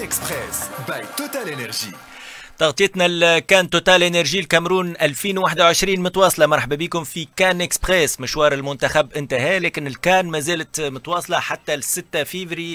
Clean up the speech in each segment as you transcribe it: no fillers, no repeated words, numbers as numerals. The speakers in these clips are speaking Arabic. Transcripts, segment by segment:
اكسبريس باي توتال انرجي. تغطيتنا كان توتال انرجي الكاميرون 2021 متواصله. مرحبا بكم في كان اكسبريس. مشوار المنتخب انتهى لكن الكان ما زالت متواصله حتى 6 فيفري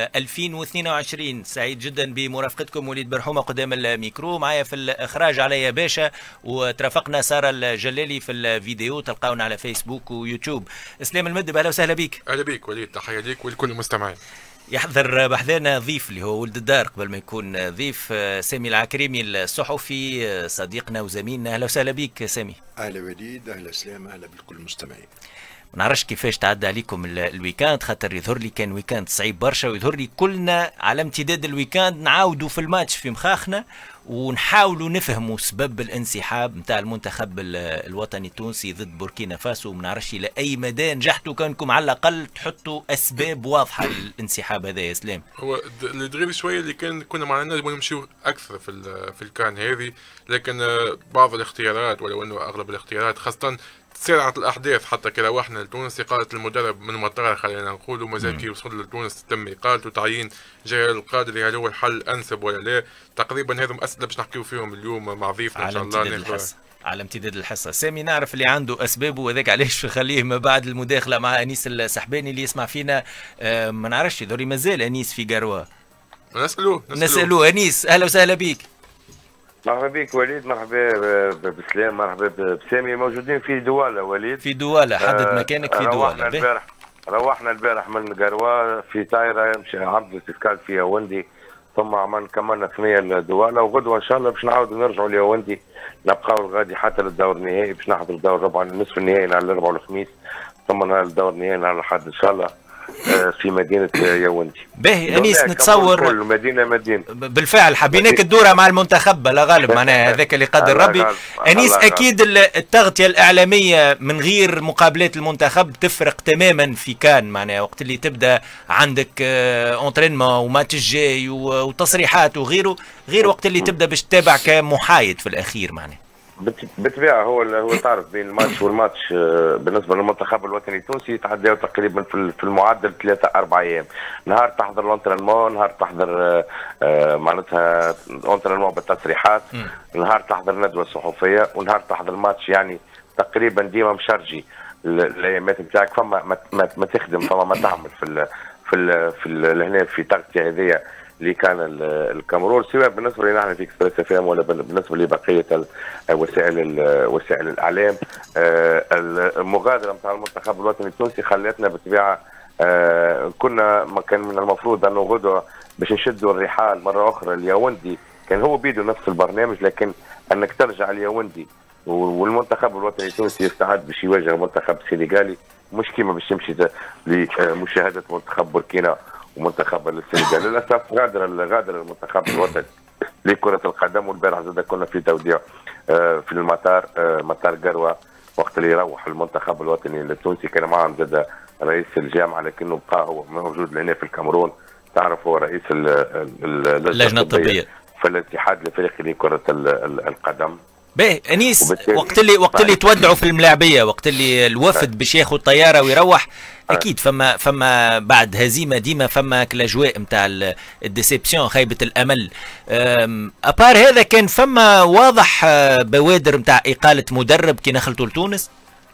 2022. سعيد جدا بمرافقتكم. وليد برحومه قدام الميكرو، معايا في الاخراج عليا باشا، وترافقنا ساره الجلالي في الفيديو. تلقاونا على فيسبوك ويوتيوب. اسلام المدب، اهلا وسهلا بك. اهلا بك وليد، تحيه ليك ولكل المستمعين. يحضر بحذانا ضيف اللي هو ولد الدار قبل ما يكون ضيف، سامي العكريمي الصحفي، صديقنا وزميلنا. اهلا وسهلا بك سامي. اهلا وليد، اهلا سلام، اهلا بكل المستمعين. ما نعرفش كيفاش تعدى عليكم الويكاند، خاطر يظهر لي كان ويكاند صعيب برشا، ويظهر لي كلنا على امتداد الويكاند نعاودوا في الماتش في مخاخنا ونحاولوا نفهموا سبب الانسحاب نتاع المنتخب الوطني التونسي ضد بوركينا فاسو. ما نعرفش الى اي مدى نجحتوا كانكم على الاقل تحطوا اسباب واضحه للانسحاب هذا يا اسلام. هو اللي تغيب شويه اللي كنا معنا نجم نمشيو اكثر في الكان هذه، لكن بعض الاختيارات ولو انه اغلب الاختيارات خاصه تسارعت الاحداث حتى كي روحنا لتونس. اقاله المدرب من المطار خلينا نقولوا، مازال كي وصل لتونس تم اقالته وتعيين جلال القادري. هل هو الحل الانسب ولا لا؟ تقريبا هذم اسئله باش نحكيو فيهم اليوم مع ضيفنا ان شاء الله. على امتداد الحصه سامي نعرف اللي عنده اسبابه، وذاك علاش خليه ما بعد المداخله مع انيس السحباني اللي يسمع فينا. ما نعرفش ذوري مازال انيس في قروه. نسالوه. انيس اهلا وسهلا بك. مرحبا بك وليد، مرحبا بسلام، مرحبا بسامي. موجودين في دواله وليد، في دواله. حدد مكانك في دواله. روحنا البارح من قروه في طايره مشي عرض الاستسكال في ياوندي، ثم كملنا ثنيه الدواله، وغدوه ان شاء الله باش نعاودوا نرجعوا لياوندي، نبقاو الغادي حتى للدور النهائي باش نحضروا الدور الربع نصف النهائي نهار الاربعاء والخميس، ثم نهار الدور النهائي نهار الاحد ان شاء الله في مدينه ياوندي. باهي انيس، نتصور مدينه بالفعل حبيناك الدوره مع المنتخب لا غالب معناها هذاك اللي قدر ربي. انيس اكيد التغطيه الاعلاميه من غير مقابلات المنتخب تفرق تماما في كان، معناها وقت اللي تبدا عندك اونترينمون وماتش الجاي وتصريحات وغيره، غير وقت اللي تبدا باش تتابع كمحايد في الاخير. معناها بالطبيعه هو تعرف بين الماتش والماتش بالنسبه للمنتخب الوطني التونسي يتعداو تقريبا في المعدل 3-4 ايام. نهار تحضر الانترينمون، نهار تحضر معناتها الانترينمون بالتصريحات، نهار تحضر ندوه صحفيه، ونهار تحضر الماتش. يعني تقريبا ديما مشرجي الايامات نتاعك، فما ما تخدم، فما ما تعمل في هنا في تغطيه هذيا اللي كان الكاميرون، سواء بالنسبه لنا نحن في اكسبريس اف ام ولا بالنسبه لبقيه وسائل الاعلام. المغادره نتاع المنتخب الوطني التونسي خلتنا بالطبيعه كنا ما كان من المفروض انه غدوه باش نشدوا الرحال مره اخرى لياوندي، كان هو بيده نفس البرنامج، لكن انك ترجع لياوندي والمنتخب الوطني التونسي يستعد باش يواجه المنتخب السنغالي، مش كيما باش تمشي لمشاهده منتخب بوركينا ومنتخب السنغال. للاسف غادر المنتخب الوطني لكرة القدم، والبارح زاد كنا في توديع في المطار، مطار قروة، وقت اللي يروح المنتخب الوطني التونسي كان معهم زاد رئيس الجامعة، لكنه بقى هو موجود هنا في الكاميرون. تعرف هو رئيس اللجنة الطبية في الاتحاد الافريقي لكرة القدم. باهي انيس، وقت اللي تودعوا في الملاعبيه، وقت اللي الوفد باش ياخذ طياره ويروح، اكيد فما بعد هزيمه ديما فما الاجواء نتاع الديسيبسيون، خيبه الامل. ابار هذا كان فما واضح بوادر نتاع اقاله مدرب كي نخلطوا لتونس؟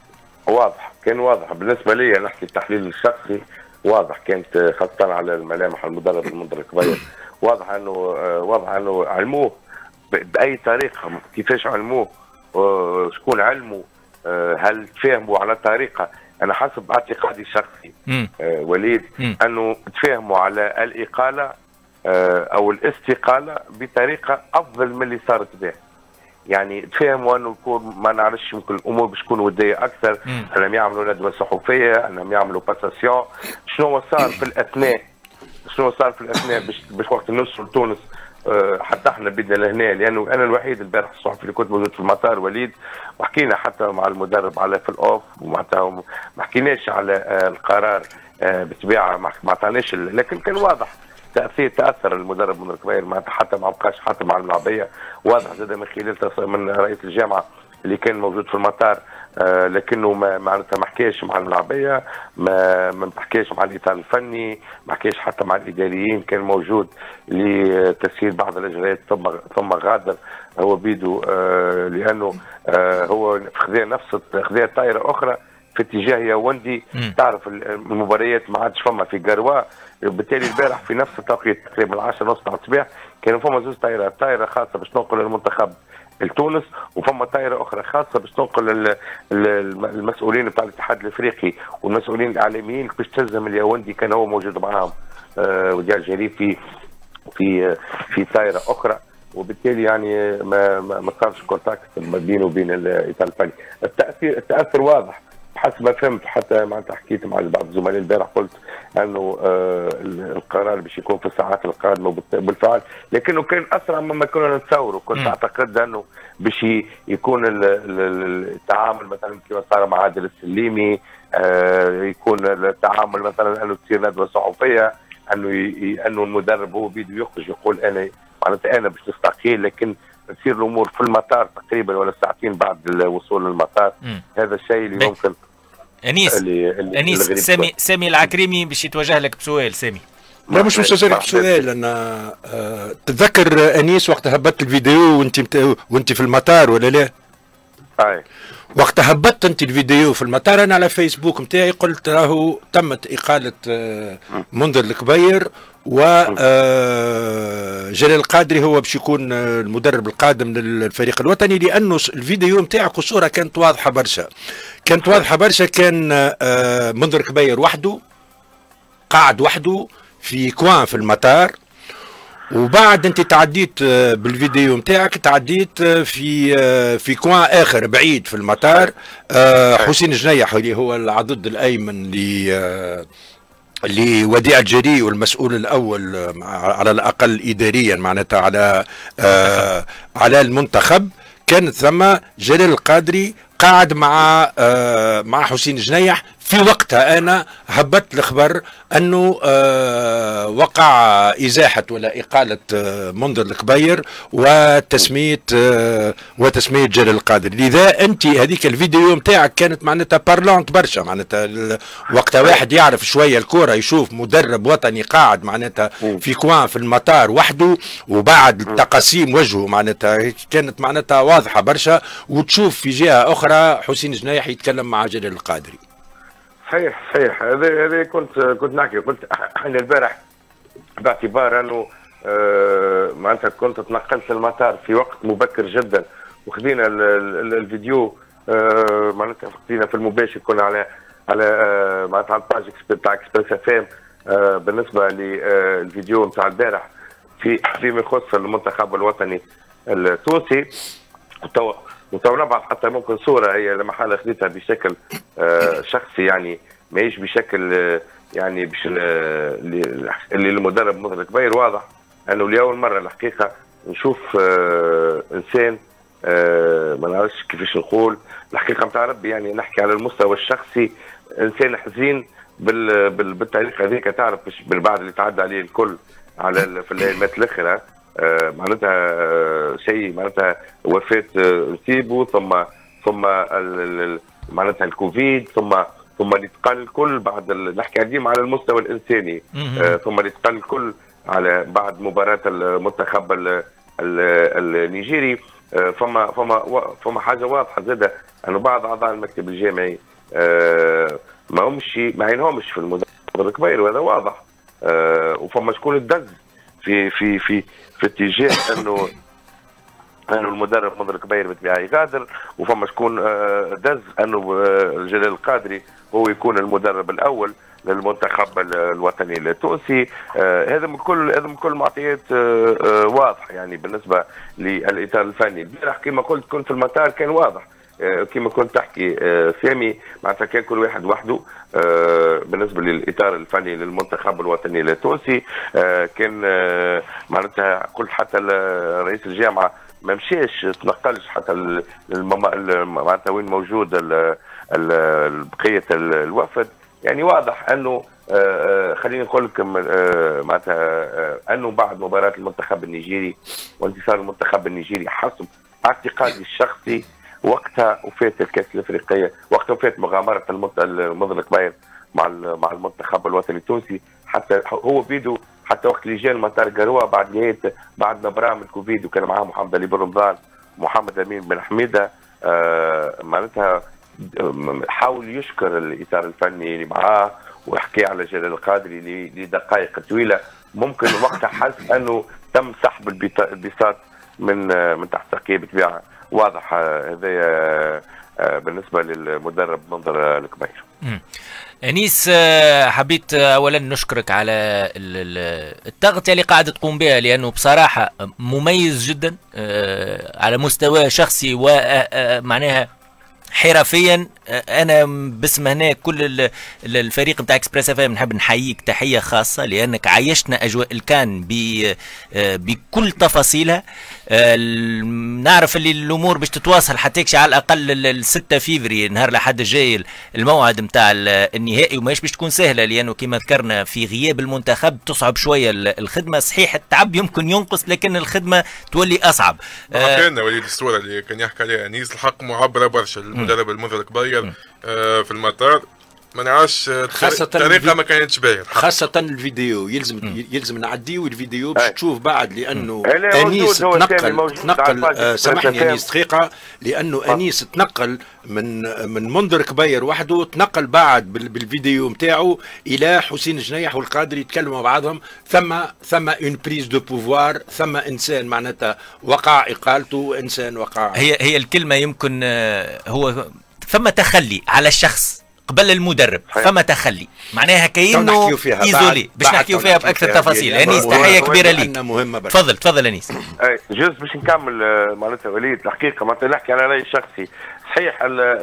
كان واضح بالنسبه لي، نحكي التحليل الشخصي، واضح كانت خاصه على الملامح المدرب المنذر الكبير، واضح انه علموه باي طريقه، كيفاش علموه، شكون علموا، هل تفاهموا على طريقه. انا حسب اعتقادي الشخصي وليد انه تفاهموا على الاقاله او الاستقاله بطريقه افضل من اللي صارت به. يعني تفاهموا انه يكون ما نعرفش ممكن الامور باش تكون وديه اكثر، انهم يعملوا ندوه صحفيه، انهم يعملوا باساسيون. شنو صار في الاثناء باش وقت نوصل لتونس حتى احنا بدنا لهنا، لانه انا الوحيد البارح الصحفي اللي كنت موجود في المطار وليد، وحكينا حتى مع المدرب على في الاوف، ومعناتها ما حكيناش على القرار بالطبيعه، ما عطاناش، لكن كان واضح تاثر المدرب من الكبير، حتى ما بقاش حتى مع الملاعبيه. واضح زاد من خلال من رئيس الجامعه اللي كان موجود في المطار، لكنه معناتها ما حكاش مع الملاعبيه، ما حكاش مع الاطار الفني، ما حكاش حتى مع الاداريين، كان موجود لتسهيل بعض الاجراءات ثم غادر هو بيدو، لانه هو خذا طائره اخرى في اتجاه ياوندي. تعرف المباريات ما عادش فما في قروا، بالتالي البارح في نفس التوقيت تقريبا 10:30 تاع الصباح كانوا فما زوج طائرات، طائره خاصه باش تنقل المنتخب لتونس، وفما طائره اخرى خاصه باش تنقل المسؤولين بتاع الاتحاد الافريقي والمسؤولين الاعلاميين باش تهزم الياوندي، كان هو موجود معاهم وديال جريف في طائره اخرى، وبالتالي يعني ما صارش كونتاكت ما بينه وبين الاطار الفني. التاثر واضح حسب ما فهمت، حتى معناتها حكيت مع بعض الزملاء البارح قلت انه القرار باش يكون في الساعات القادمه بالفعل، لكنه كان اسرع مما كنا نتصوروا. كنت اعتقد انه باش يكون التعامل مثلا كما صار مع عادل السليمي، يكون التعامل مثلا انه تصير ندوه صحفيه، انه المدرب هو بيده يخرج يقول انا باش نستقيل، لكن تصير الامور في المطار تقريبا ولا ساعتين بعد الوصول للمطار. هذا الشيء اللي ممكن انيس سامي العكريمي باش يتوجه لك بسؤال. سامي لا مش مستوجه بسؤال، انا تتذكر انيس وقت هبطت الفيديو وانت في المطار ولا لا؟ وقت هبطت انت الفيديو في المطار انا على فيسبوك نتاعي قلت راهو تمت اقاله منذر الكبير، و جلال القادري هو باش يكون المدرب القادم للفريق الوطني، لانه الفيديو نتاعك والصوره كانت واضحه برشا، كان منذر الكبير وحده قاعد وحده في كوان في المطار، وبعد انت تعديت بالفيديو نتاعك تعديت في كوان اخر بعيد في المطار. حسين جنيح اللي هو العضد الايمن لوديع الجري والمسؤول الاول على الاقل اداريا معناتها على المنتخب، كانت ثم جلال القادري قاعد مع حسين جنيح. في وقتها انا هبطت الخبر انه وقع ازاحه ولا اقاله منذر الكبير وتسميه جلال القادري، لذا انت هذيك الفيديو نتاعك كانت معناتها بارلونت برشا، معناتها وقتها واحد يعرف شويه الكوره يشوف مدرب وطني قاعد معناتها في كوان في المطار وحده، وبعد تقاسيم وجهه معناتها كانت معناتها واضحه برشا، وتشوف في جهه اخرى حسين جنيح يتكلم مع جلال القادري. صحيح هذا كنت نحكي، قلت احنا البارح باعتبار انه معناتها كنت تنقلت المطار في وقت مبكر جدا، وخذينا الفيديو معناتها خذينا في المباشر، كنا على معناتها على الباج تاع اكسبريس اف ام بالنسبه للفيديو نتاع البارح فيما يخص المنتخب الوطني التونسي. وتو نبعث حتى ممكن صوره هي لما حاله خذيتها بشكل شخصي، يعني ماهيش بشكل يعني باش اللي المدرب منذر الكبير. واضح انه لاول مره الحقيقه نشوف انسان ما نعرفش كيفاش نقول الحقيقه نتاع ربي، يعني نحكي على المستوى الشخصي، انسان حزين بالطريقه هذيك، تعرف من بعد اللي تعدى عليه الكل على في الايامات الاخرى، معناتها شيء معناتها وفاه نسيبه، ثم معناتها الكوفيد، ثم الاتقان الكل بعد نحكي ديما على المستوى الانساني، ثم الاتقان الكل على بعد مباراه المنتخب النيجيري. فما حاجه واضحه زاده انه بعض اعضاء المكتب الجامعي ما عينهمش في المدرب الكبير، وهذا واضح. وفما شكون الدز في اتجاه انه المدرب منذر الكبير بالطبيعه يغادر، وفما شكون دز انه جلال القادري هو يكون المدرب الاول للمنتخب الوطني التونسي. هذا من كل معطيات واضح يعني بالنسبه للاطار الفني. البارح كما قلت كنت في المطار كان واضح، كما كنت تحكي سامي معناتها كان كل واحد وحده بالنسبه للاطار الفني للمنتخب الوطني التونسي. كان معناتها قلت حتى رئيس الجامعه ما مشاش تنقلش حتى معناتها وين موجود بقيه الوفد. يعني واضح انه خليني نقول لكم معناتها انه بعد مباراه المنتخب النيجيري وانتصار المنتخب النيجيري حسب اعتقادي الشخصي وقتها وفات الكاس الافريقيه، وقتها وفات مغامره المنذر الكبير مع المنتخب الوطني التونسي، حتى هو بيدو حتى وقت اللي جا المطار قروه بعد نهايه بعد مباراه من الكوفيد، وكان معاه محمد علي بن رمضان ومحمد امين بن حميده. معناتها حاول يشكر الاطار الفني اللي معاه، وحكي على جلال القادري لدقائق طويله. ممكن وقتها حس انه تم سحب البساط من تحت ساقيه بطبيعه واضح. هذا بالنسبه للمدرب منذر الكبير. انيس، حبيت اولا نشكرك على التغطيه اللي قاعد تقوم بها، لانه بصراحه مميز جدا على مستوى شخصي ومعناها حرفيا. انا باسم هنا كل الفريق نتاع اكسبريس اف ام نحب نحييك تحيه خاصه، لانك عايشنا اجواء الكان بكل تفاصيلها. نعرف اللي الامور باش تتواصل حتى على الاقل 6 فيفري نهار الاحد الجاي الموعد نتاع النهائي، وماش باش تكون سهله، لانه كما ذكرنا في غياب المنتخب تصعب شويه الخدمه. صحيح التعب يمكن ينقص، لكن الخدمه تولي اصعب. كان وليد الصوره اللي كان يحكي عليها انيس الحق معبره برشا. المدرب المنذر الكبير في المطار ما نعرفش الطريقه ما كانتش باهيه، خاصه الفيديو يلزم نعديو الفيديو باش تشوف بعد، لانه انيس تنقل سامحني انيس دقيقه، لانه انيس تنقل من منذر كبير وحده، تنقل بعد بالفيديو نتاعو الى حسين جنيح والقادري يتكلموا مع بعضهم. ثم اون بريز دو بوفوار، ثم انسان معناتها وقع اقالته، انسان وقع هي الكلمه يمكن هو ثم تخلي على الشخص قبل المدرب، فما تخلي معناها كأنه ايزولي. باش نحكيو فيها باكثر تفاصيل. انيس تحيه كبيره ليك. تفضل انيس. جوز باش نكمل معناتها وليد الحقيقه، معناتها نحكي على رايي الشخصي. صحيح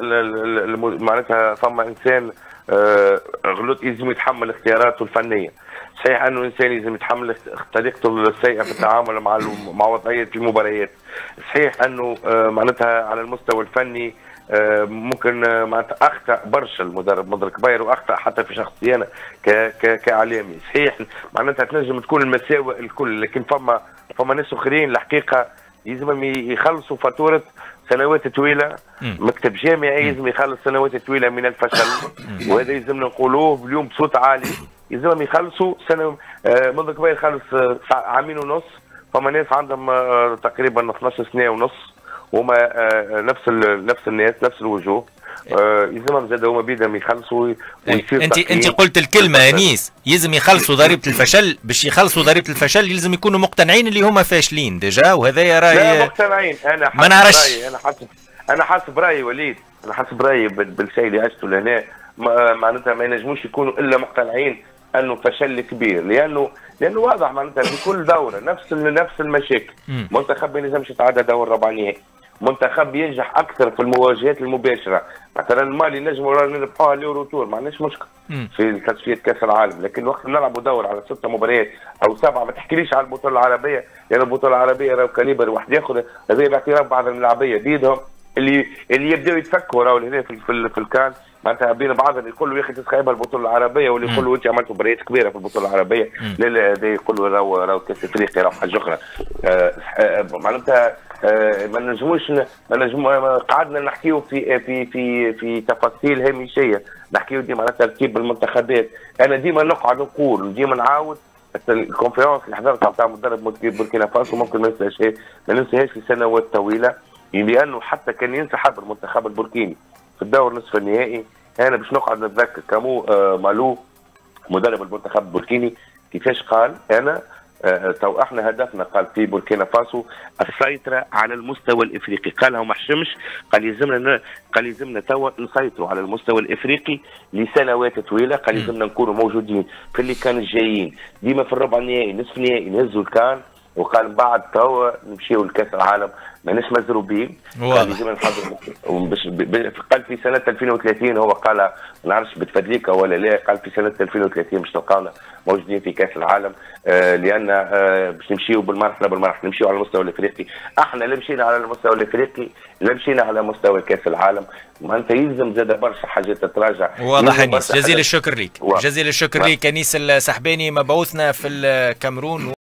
معناتها ثم انسان غلط يلزم يتحمل اختياراته الفنيه. صحيح انه انسان لازم يتحمل طريقته السيئه في التعامل مع وضعيه المباريات. صحيح انه معناتها على المستوى الفني ممكن معناتها اخطا برشا المدرب منذر كبير، واخطا حتى في شخصي انا كاعلامي. صحيح معناتها تنجم تكون المساوئ الكل، لكن فما ناس اخرين الحقيقه يلزم يخلصوا فاتوره سنوات طويله. مكتب جامعي يلزم يخلص سنوات طويله من الفشل، وهذا يلزم نقولوه اليوم بصوت عالي. يلزم يخلصوا سنه منذر كبير خلص عامين ونص. فما ناس عندهم تقريبا 12 سنه ونص، هما نفس الناس نفس الوجوه. يلزمهم زاد هما بيدهم يخلصوا ويصير. انت قلت الكلمه انيس، يلزم يخلصوا ضريبه الفشل. باش يخلصوا ضريبه الفشل يلزم يكونوا مقتنعين اللي هما فاشلين ديجا، وهذا يا راي. لا مقتنعين. ما نعرفش. انا حاسب رايي وليد، انا حاسب رايي بالشيء اللي عشته لهنا. معناتها ما ينجموش يكونوا الا مقتنعين انه فشل كبير، لانه واضح معناتها في كل دوره نفس المشاكل. منتخب ما ينجمش يتعدى دور ربع نهائي، منتخب ينجح اكثر في المواجهات المباشره. مثلا المالي نجموا نربحوها اليورو تور، ما عندناش مشكل في تصفيه كاس العالم، لكن وقت نلعبوا دور على 6 مباريات او 7، ما تحكيليش على البطوله العربيه، لان البطوله العربيه راهو كاليبر واحد ياخذ. هذا باعتراف بعض الملاعبيه بيدهم اللي يبداو يتفكوا راهو هنا في الكان، معناتها بين بعضهم يقولوا يا اخي تسخيبها البطوله العربيه، واللي يقولوا انت عملت مباريات كبيره في البطوله العربيه. لا هذا يقولوا راهو كاس افريقيا راهو حاجه اخرى. معناتها ما نجموش قعدنا نحكيو في تفاصيل هامشيه، نحكيو ديما على ترتيب المنتخبات. انا ديما نقعد نقول ديما نعاود الكونفرنس اللي حضرتها نتاع مدرب بوركينا فاسو ممكن ما ننساهاش لسنوات طويله، لانه حتى كان ينسحب المنتخب البوركيني في الدور نصف النهائي. انا باش نقعد نتذكر كامو مالو مدرب المنتخب البوركيني كيفاش قال انا تو احنا هدفنا، قال في بوركينا فاسو السيطره على المستوى الافريقي. قالها وما حشمش، قال يلزمنا توا نسيطروا على المستوى الافريقي لسنوات طويله. قال يلزمنا نكونوا موجودين في اللي كان الجايين ديما في الربع النهائي نصف النهائي نهزوا الكان. وقال من بعد توا نمشيو لكاس العالم ماناش مزروبين. قال لازم نحضروا قال في سنه 2030 هو قال ما نعرفش بتفدليكا ولا لا، قال في سنه 2030 باش تلقاونا موجودين في كاس العالم. لان باش نمشيو بالمرحله نمشيو على المستوى الافريقي. احنا لا مشينا على المستوى الافريقي لا مشينا على مستوى كاس العالم. ما انت يلزم زاد برشا حاجات تتراجع. واضح انيس، جزيل الشكر ليك. جزيل الشكر ليك انيس السحباني مبعوثنا في الكاميرون.